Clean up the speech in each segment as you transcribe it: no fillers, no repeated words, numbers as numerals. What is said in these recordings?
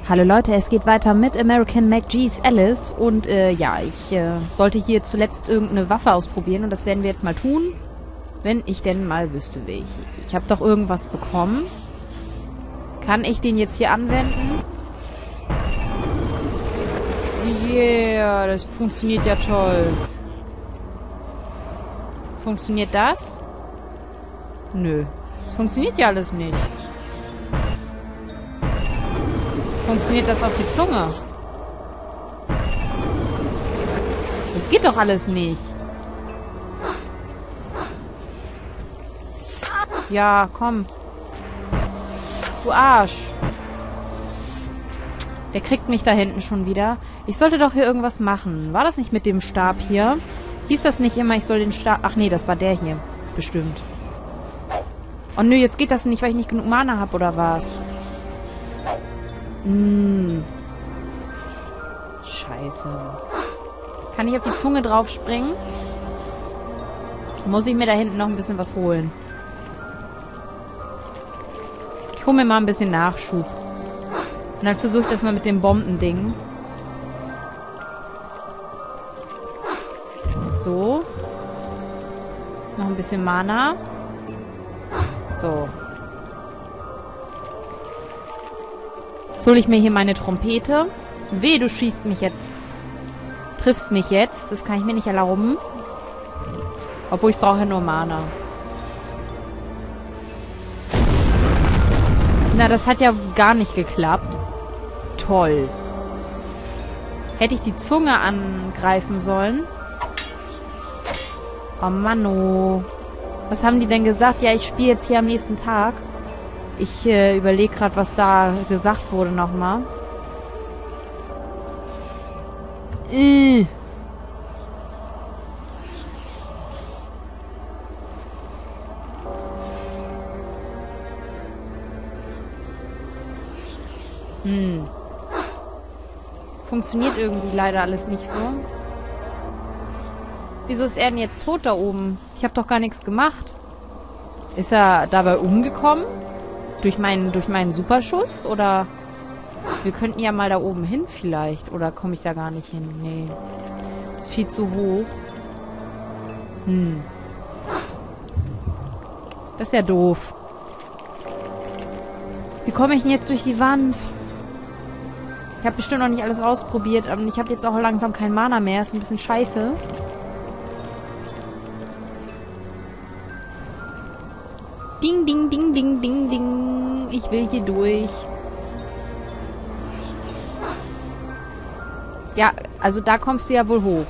Hallo Leute, es geht weiter mit American McGee's Alice und ja, ich sollte hier zuletzt irgendeine Waffe ausprobieren und das werden wir jetzt mal tun, wenn ich denn mal wüsste, welche. Ich habe doch irgendwas bekommen. Kann ich den jetzt hier anwenden? Yeah, das funktioniert ja toll. Funktioniert das? Nö, das funktioniert ja alles nicht. Funktioniert das auf die Zunge? Das geht doch alles nicht. Ja, komm. Du Arsch. Der kriegt mich da hinten schon wieder. Ich sollte doch hier irgendwas machen. War das nicht mit dem Stab hier? Hieß das nicht immer, ich soll den Stab... Ach nee, das war der hier. Bestimmt. Oh nö, jetzt geht das nicht, weil ich nicht genug Mana habe, oder was? Scheiße. Kann ich auf die Zunge drauf springen? Muss ich mir da hinten noch ein bisschen was holen? Ich hole mir mal ein bisschen Nachschub. Und dann versuche ich das mal mit dem Bombending. So. Noch ein bisschen Mana. So. Jetzt hole ich mir hier meine Trompete. Weh, du schießt mich jetzt. Triffst mich jetzt. Das kann ich mir nicht erlauben. Obwohl, ich brauche ja nur Mana. Na, das hat ja gar nicht geklappt. Toll. Hätte ich die Zunge angreifen sollen? Oh Mann, was haben die denn gesagt? Ja, ich spiele jetzt hier am nächsten Tag. Ich überlege gerade, was da gesagt wurde nochmal. Funktioniert irgendwie leider alles nicht so. Wieso ist er denn jetzt tot da oben? Ich habe doch gar nichts gemacht. Ist er dabei umgekommen? Durch meinen Superschuss? Oder wir könnten ja mal da oben hin vielleicht. Oder komme ich da gar nicht hin? Nee. Ist viel zu hoch. Das ist ja doof. Wie komme ich denn jetzt durch die Wand? Ich habe bestimmt noch nicht alles ausprobiert. Aber ich habe jetzt auch langsam kein Mana mehr. Ist ein bisschen scheiße. Ding, ding, ding, ding, ding, ding. Ich will hier durch. Ja, also da kommst du ja wohl hoch.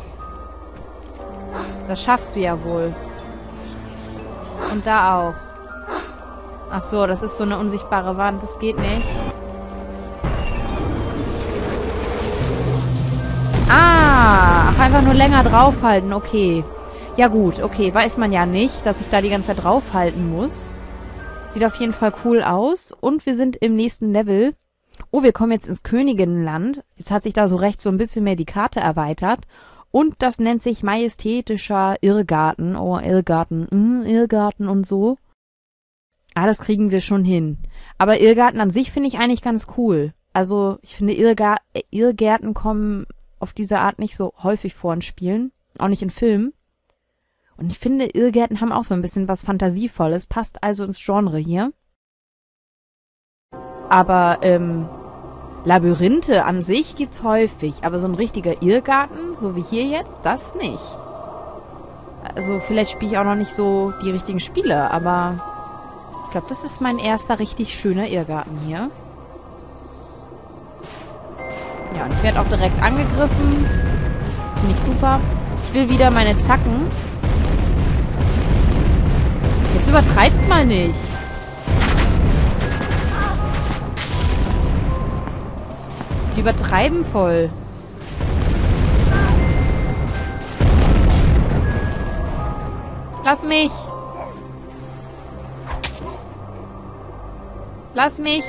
Das schaffst du ja wohl. Und da auch. Ach so, das ist so eine unsichtbare Wand. Das geht nicht. Ah, ach, einfach nur länger draufhalten. Okay. Ja gut, okay. Weiß man ja nicht, dass ich da die ganze Zeit draufhalten muss. Sieht auf jeden Fall cool aus. Und wir sind im nächsten Level. Oh, wir kommen jetzt ins Königinnenland. Jetzt hat sich da so rechts so ein bisschen mehr die Karte erweitert. Und das nennt sich majestätischer Irrgarten. Oh, Irrgarten. Irrgarten und so. Ah, das kriegen wir schon hin. Aber Irrgarten an sich finde ich eigentlich ganz cool. Also, ich finde, Irrgärten kommen auf diese Art nicht so häufig vor in Spielen. Auch nicht in Filmen. Und ich finde, Irrgärten haben auch so ein bisschen was Fantasievolles. Passt also ins Genre hier. Aber, Labyrinthe an sich gibt's häufig. Aber so ein richtiger Irrgarten, so wie hier jetzt, das nicht. Also, vielleicht spiele ich auch noch nicht so die richtigen Spiele, aber ich glaube, das ist mein erster richtig schöner Irrgarten hier. Ja, und ich werde auch direkt angegriffen. Finde ich super. Ich will wieder meine Zacken. Jetzt übertreibt mal nicht. Die übertreiben voll. Lass mich. Lass mich.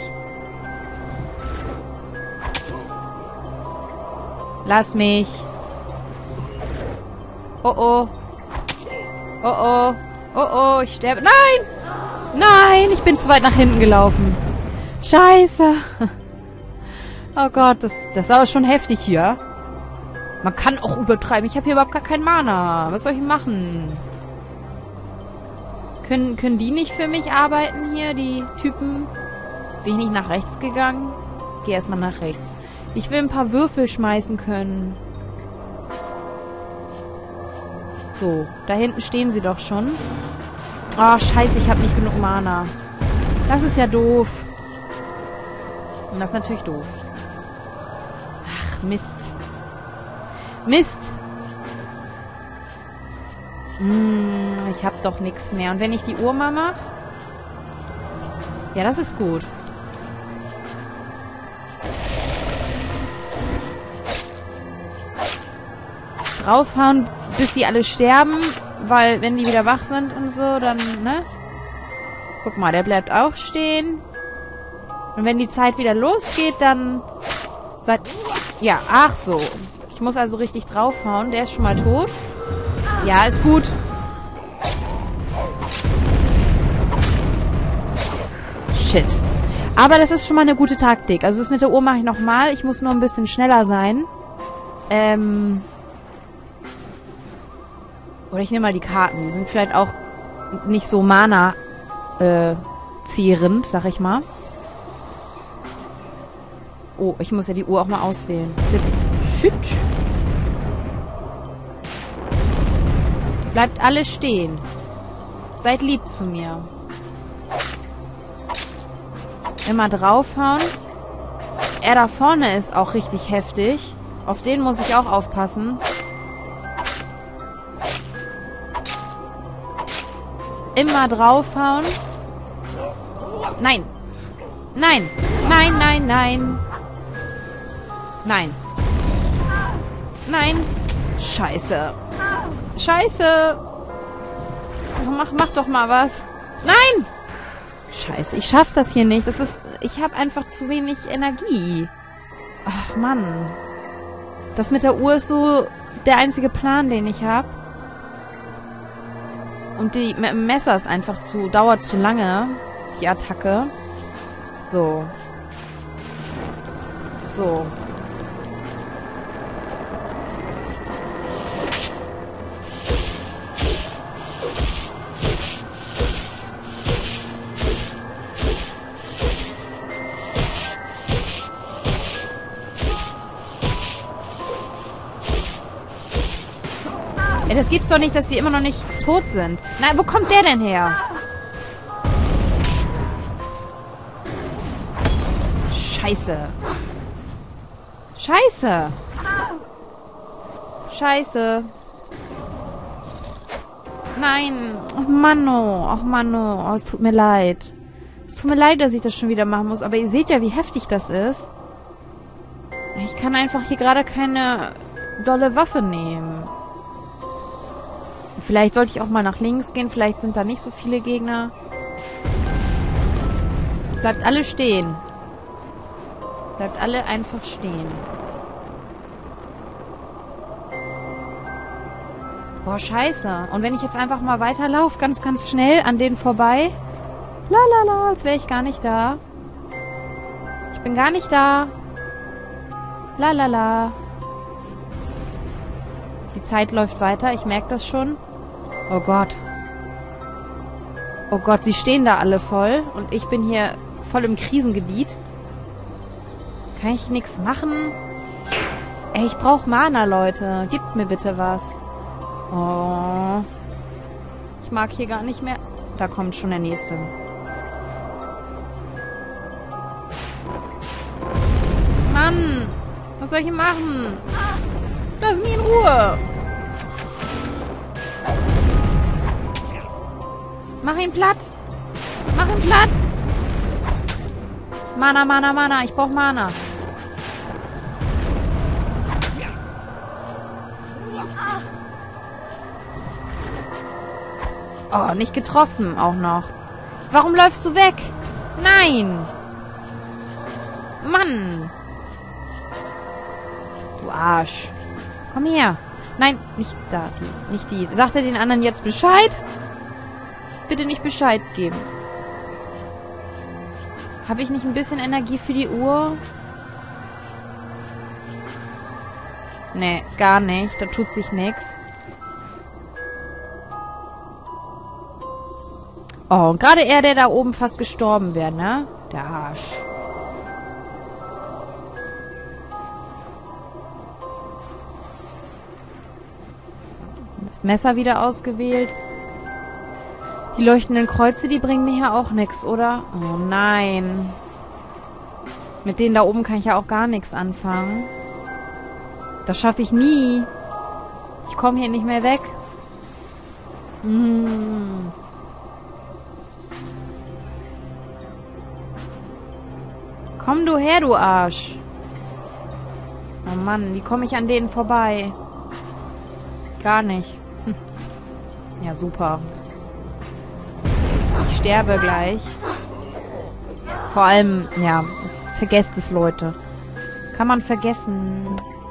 Lass mich. Oh oh. Oh oh. Oh oh, ich sterbe. Nein! Nein, ich bin zu weit nach hinten gelaufen. Scheiße. Oh Gott, das ist aber schon heftig hier. Man kann auch übertreiben. Ich habe hier überhaupt gar kein Mana. Was soll ich machen? Können die nicht für mich arbeiten hier, die Typen? Bin ich nicht nach rechts gegangen? Geh erstmal nach rechts. Ich will ein paar Würfel schmeißen können. So, da hinten stehen sie doch schon. Oh, scheiße, ich habe nicht genug Mana. Das ist ja doof. Und das ist natürlich doof. Ach, Mist. Mist! Ich hab doch nichts mehr. Und wenn ich die Uhr mal mache? Ja, das ist gut. Draufhauen, bis sie alle sterben, weil wenn die wieder wach sind und so, dann, ne? Guck mal, der bleibt auch stehen. Und wenn die Zeit wieder losgeht, dann... Ja, ach so. Ich muss also richtig draufhauen. Der ist schon mal tot. Ja, ist gut. Shit. Aber das ist schon mal eine gute Taktik. Also das mit der Uhr mache ich nochmal. Ich muss nur ein bisschen schneller sein. Oder ich nehme mal die Karten. Die sind vielleicht auch nicht so Mana zehrend, sag ich mal. Oh, ich muss ja die Uhr auch mal auswählen. Shit. Bleibt alle stehen. Seid lieb zu mir. Immer draufhauen. Er da vorne ist auch richtig heftig. Auf den muss ich auch aufpassen. Immer draufhauen. Nein. Nein. Nein, nein, nein. Nein. Nein. Scheiße. Scheiße. Mach doch mal was. Nein! Scheiße, ich schaff das hier nicht. Ich habe einfach zu wenig Energie. Ach, Mann. Das mit der Uhr ist so der einzige Plan, den ich habe. Und die Messer ist einfach dauert zu lange, die Attacke. So. So. Ey, das gibt's doch nicht, dass die immer noch nicht tot sind. Nein, wo kommt der denn her? Scheiße. Scheiße. Scheiße. Nein. Ach, Manno. Ach, Manno. Oh, es tut mir leid. Es tut mir leid, dass ich das schon wieder machen muss. Aber ihr seht ja, wie heftig das ist. Ich kann einfach hier gerade keine dolle Waffe nehmen. Vielleicht sollte ich auch mal nach links gehen. Vielleicht sind da nicht so viele Gegner. Bleibt alle stehen. Bleibt alle einfach stehen. Boah, scheiße. Und wenn ich jetzt einfach mal weiterlaufe, ganz, ganz schnell an denen vorbei. Lalala, als wäre ich gar nicht da. Ich bin gar nicht da. Lalala. Die Zeit läuft weiter, ich merke das schon. Oh Gott. Oh Gott, sie stehen da alle voll. Und ich bin hier voll im Krisengebiet. Kann ich nichts machen? Ey, ich brauche Mana, Leute. Gebt mir bitte was. Oh. Ich mag hier gar nicht mehr. Da kommt schon der nächste. Mann. Was soll ich machen? Lass mich in Ruhe. Mach ihn platt. Mach ihn platt. Mana, Mana, Mana. Ich brauch Mana. Oh, nicht getroffen auch noch. Warum läufst du weg? Nein. Mann. Du Arsch. Komm her. Nein, nicht da. Nicht die. Sagt er den anderen jetzt Bescheid? Bitte nicht Bescheid geben. Habe ich nicht ein bisschen Energie für die Uhr? Nee, gar nicht. Da tut sich nichts. Oh, und gerade er, der da oben fast gestorben wäre, ne? Der Arsch. Das Messer wieder ausgewählt. Die leuchtenden Kreuze, die bringen mir ja auch nichts, oder? Oh nein. Mit denen da oben kann ich ja auch gar nichts anfangen. Das schaffe ich nie. Ich komme hier nicht mehr weg. Komm du her, du Arsch. Oh Mann, wie komme ich an denen vorbei? Gar nicht. Ja, super. Ich sterbe gleich. Vor allem, ja, vergesst es, Leute. Kann man vergessen.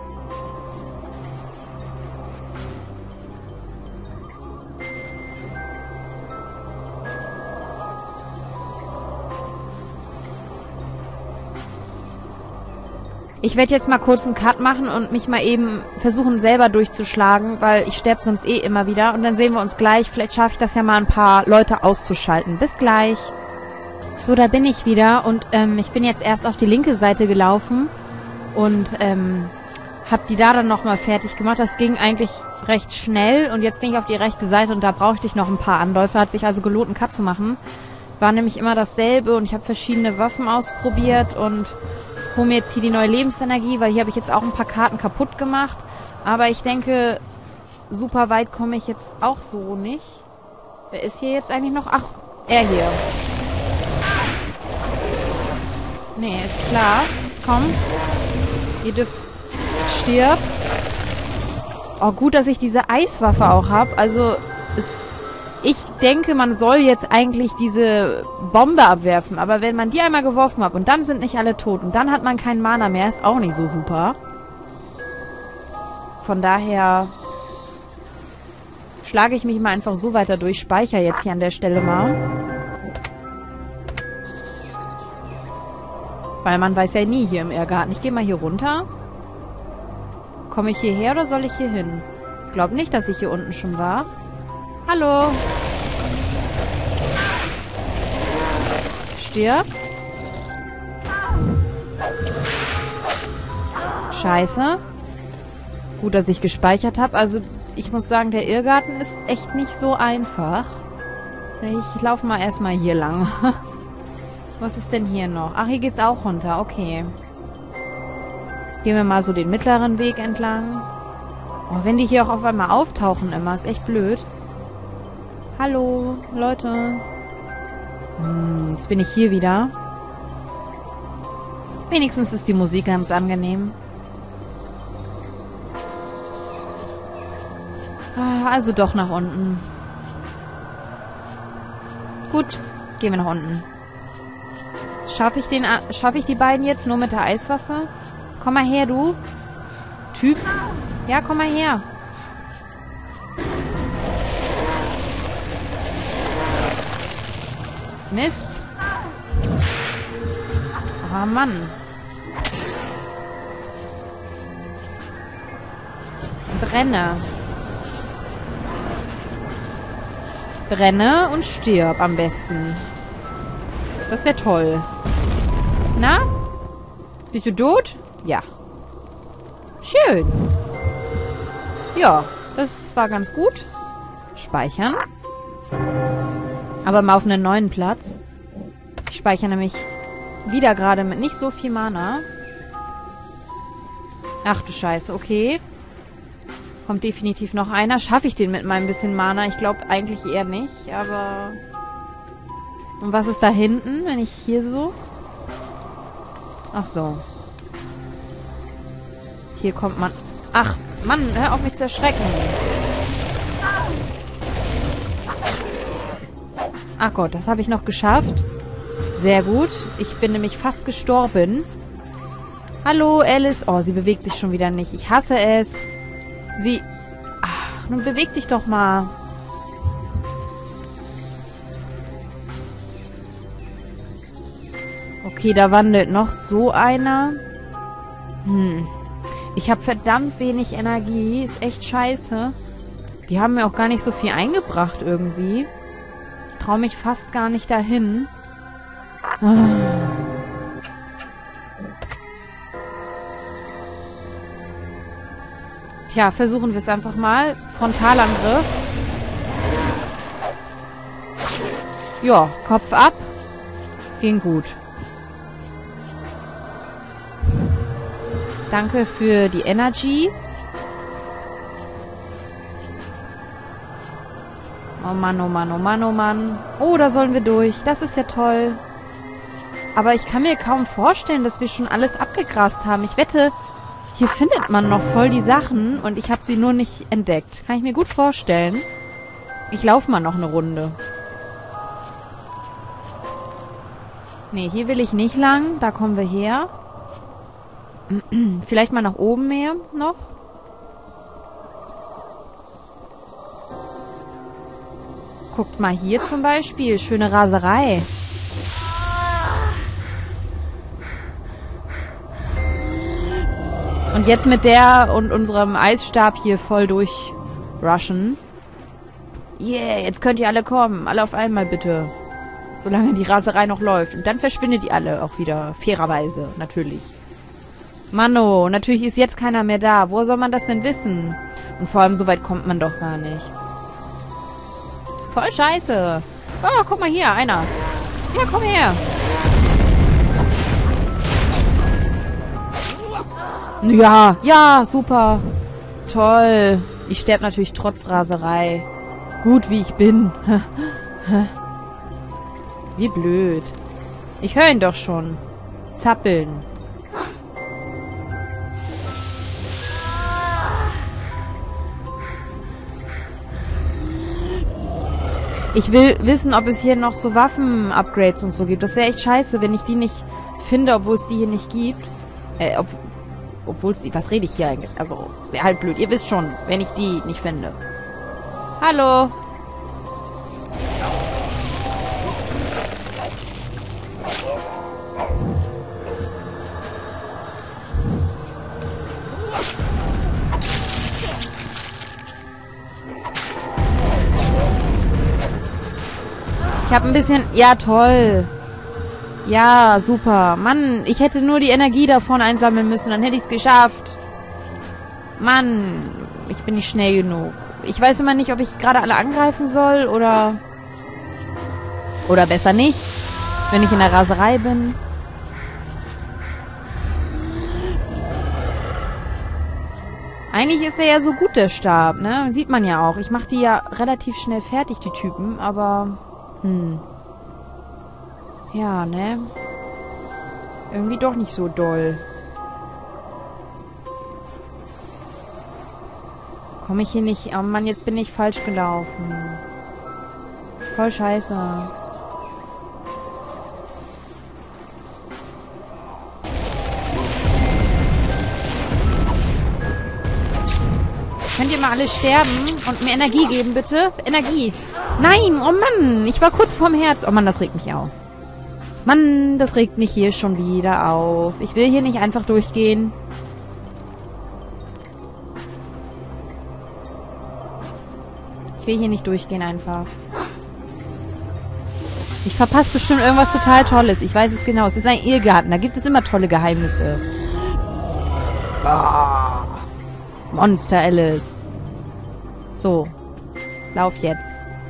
Ich werde jetzt mal kurz einen Cut machen und mich mal eben versuchen, selber durchzuschlagen, weil ich sterbe sonst eh immer wieder. Und dann sehen wir uns gleich. Vielleicht schaffe ich das ja mal, ein paar Leute auszuschalten. Bis gleich. So, da bin ich wieder. Und ich bin jetzt erst auf die linke Seite gelaufen und habe die da dann nochmal fertig gemacht. Das ging eigentlich recht schnell. Und jetzt bin ich auf die rechte Seite und da brauchte ich noch ein paar Anläufe. Hat sich also gelohnt, einen Cut zu machen. War nämlich immer dasselbe und ich habe verschiedene Waffen ausprobiert und hole mir jetzt hier die neue Lebensenergie, weil hier habe ich jetzt auch ein paar Karten kaputt gemacht. Aber ich denke, super weit komme ich jetzt auch so nicht. Wer ist hier jetzt eigentlich noch? Ach, er hier. Nee, ist klar. Komm. Ihr dürft... Stirb. Oh, gut, dass ich diese Eiswaffe auch habe. Also, ich denke, man soll jetzt eigentlich diese Bombe abwerfen. Aber wenn man die einmal geworfen hat und dann sind nicht alle tot und dann hat man keinen Mana mehr, ist auch nicht so super. Von daher schlage ich mich mal einfach so weiter durch. Speichere jetzt hier an der Stelle mal. Weil man weiß ja nie hier im Irrgarten. Ich gehe mal hier runter. Komme ich hierher oder soll ich hier hin? Ich glaube nicht, dass ich hier unten schon war. Hallo. Stirb. Scheiße. Gut, dass ich gespeichert habe. Also, ich muss sagen, der Irrgarten ist echt nicht so einfach. Ich laufe mal erstmal hier lang. Was ist denn hier noch? Ach, hier geht's auch runter. Okay. Gehen wir mal so den mittleren Weg entlang. Oh, wenn die hier auch auf einmal auftauchen immer, ist echt blöd. Hallo, Leute. Jetzt bin ich hier wieder. Wenigstens ist die Musik ganz angenehm. Also doch nach unten. Gut, gehen wir nach unten. Schaffe ich die beiden jetzt nur mit der Eiswaffe? Komm mal her, du. Typ. Ja, komm mal her. Mist. Oh, Mann. Brenne. Brenne und stirb am besten. Das wäre toll. Na? Bist du tot? Ja. Schön. Ja, das war ganz gut. Speichern. Aber mal auf einen neuen Platz. Ich speichere nämlich wieder gerade mit nicht so viel Mana. Ach du Scheiße, okay. Kommt definitiv noch einer. Schaffe ich den mit meinem bisschen Mana? Ich glaube eigentlich eher nicht, aber... Und was ist da hinten, wenn ich hier so... Ach so. Hier kommt man... Ach, Mann, hör auf mich zu erschrecken. Ach Gott, das habe ich noch geschafft. Sehr gut. Ich bin nämlich fast gestorben. Hallo, Alice. Oh, sie bewegt sich schon wieder nicht. Ich hasse es. Sie... Ach, nun beweg dich doch mal. Okay, da wandelt noch so einer. Ich habe verdammt wenig Energie. Ist echt scheiße. Die haben mir auch gar nicht so viel eingebracht irgendwie. Ich traue mich fast gar nicht dahin. Tja, versuchen wir es einfach mal. Frontalangriff. Ja, Kopf ab. Ging gut. Danke für die Energy. Oh Mann, oh Mann, oh Mann, oh Mann. Oh, da sollen wir durch. Das ist ja toll. Aber ich kann mir kaum vorstellen, dass wir schon alles abgegrast haben. Ich wette, hier findet man noch voll die Sachen und ich habe sie nur nicht entdeckt. Kann ich mir gut vorstellen. Ich laufe mal noch eine Runde. Nee, hier will ich nicht lang. Da kommen wir her. Vielleicht mal nach oben mehr noch. Guckt mal hier zum Beispiel. Schöne Raserei. Und jetzt mit der und unserem Eisstab hier voll durchrushen. Yeah, jetzt könnt ihr alle kommen. Alle auf einmal bitte. Solange die Raserei noch läuft. Und dann verschwindet die alle auch wieder. Fairerweise, natürlich. Mano, natürlich ist jetzt keiner mehr da. Woher soll man das denn wissen? Und vor allem, so weit kommt man doch gar nicht. Voll scheiße. Oh, guck mal hier, einer. Ja, komm her. Ja, ja, super. Toll. Ich sterbe natürlich trotz Raserei. Gut, wie ich bin. Wie blöd. Ich höre ihn doch schon. Zappeln. Ich will wissen, ob es hier noch so Waffen-Upgrades und so gibt. Das wäre echt scheiße, wenn ich die nicht finde, obwohl es die hier nicht gibt. Obwohl es die... Was rede ich hier eigentlich? Also, wäre halt blöd. Ihr wisst schon, wenn ich die nicht finde. Hallo? Ich habe ein bisschen... Ja, toll. Ja, super. Mann, ich hätte nur die Energie davon einsammeln müssen. Dann hätte ich es geschafft. Mann, ich bin nicht schnell genug. Ich weiß immer nicht, ob ich gerade alle angreifen soll oder... Oder besser nicht, wenn ich in der Raserei bin. Eigentlich ist er ja so gut, der Stab, ne? Sieht man ja auch. Ich mache die ja relativ schnell fertig, die Typen, aber... Ja, ne? Irgendwie doch nicht so doll. Komme ich hier nicht... Oh Mann, jetzt bin ich falsch gelaufen. Voll scheiße. Könnt ihr mal alle sterben und mir Energie geben, bitte? Energie. Nein, oh Mann, ich war kurz vorm Herz. Oh Mann, das regt mich auf. Mann, das regt mich hier schon wieder auf. Ich will hier nicht einfach durchgehen. Ich will hier nicht durchgehen einfach. Ich verpasse bestimmt irgendwas total Tolles. Ich weiß es genau. Es ist ein Irrgarten. Da gibt es immer tolle Geheimnisse. Ah. Monster Alice. So. Lauf jetzt.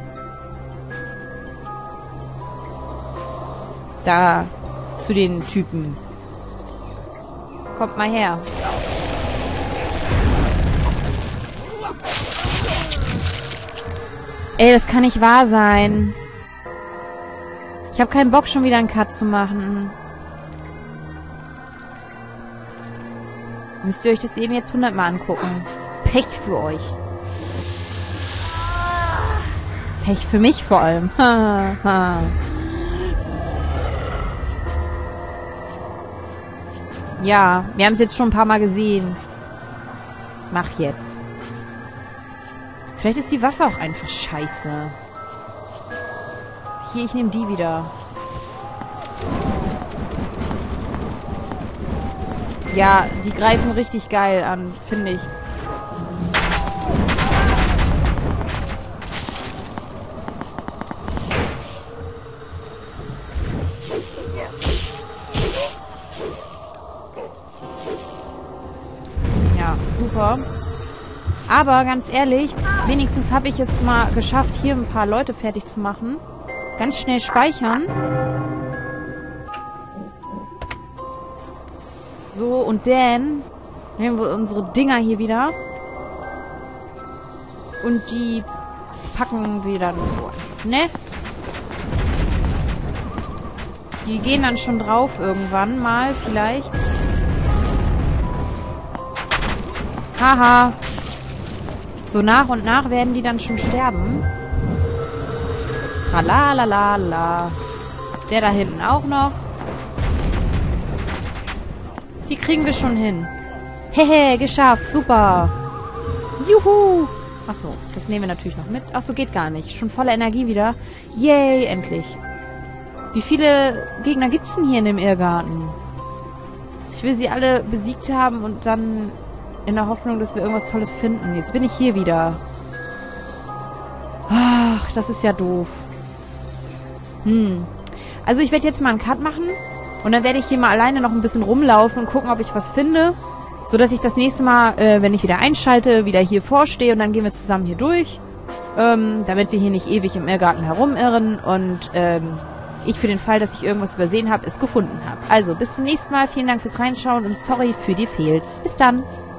Da. Zu den Typen. Kommt mal her. Ey, das kann nicht wahr sein. Ich habe keinen Bock, schon wieder einen Cut zu machen. Müsst ihr euch das eben jetzt 100-mal angucken. Pech für euch. Pech für mich vor allem. Ja, wir haben es jetzt schon ein paar Mal gesehen. Mach jetzt. Vielleicht ist die Waffe auch einfach scheiße. Hier, ich nehme die wieder. Ja, die greifen richtig geil an, finde ich. Ja, super. Aber ganz ehrlich, wenigstens habe ich es mal geschafft, hier ein paar Leute fertig zu machen. Ganz schnell speichern. So, und dann nehmen wir unsere Dinger hier wieder. Und die packen wir dann so. Ne? Die gehen dann schon drauf irgendwann mal, vielleicht. Haha. So nach und nach werden die dann schon sterben. Tralalala. Der da hinten auch noch. Die kriegen wir schon hin. Hehe, geschafft. Super. Juhu. Achso, das nehmen wir natürlich noch mit. Achso, geht gar nicht. Schon voller Energie wieder. Yay, endlich. Wie viele Gegner gibt es denn hier in dem Irrgarten? Ich will sie alle besiegt haben und dann in der Hoffnung, dass wir irgendwas Tolles finden. Jetzt bin ich hier wieder. Ach, das ist ja doof. Also ich werde jetzt mal einen Cut machen. Und dann werde ich hier mal alleine noch ein bisschen rumlaufen und gucken, ob ich was finde. So dass ich das nächste Mal, wenn ich wieder einschalte, wieder hier vorstehe. Und dann gehen wir zusammen hier durch. Damit wir hier nicht ewig im Irrgarten herumirren. Und ich für den Fall, dass ich irgendwas übersehen habe, es gefunden habe. Also bis zum nächsten Mal. Vielen Dank fürs Reinschauen und sorry für die Fails. Bis dann.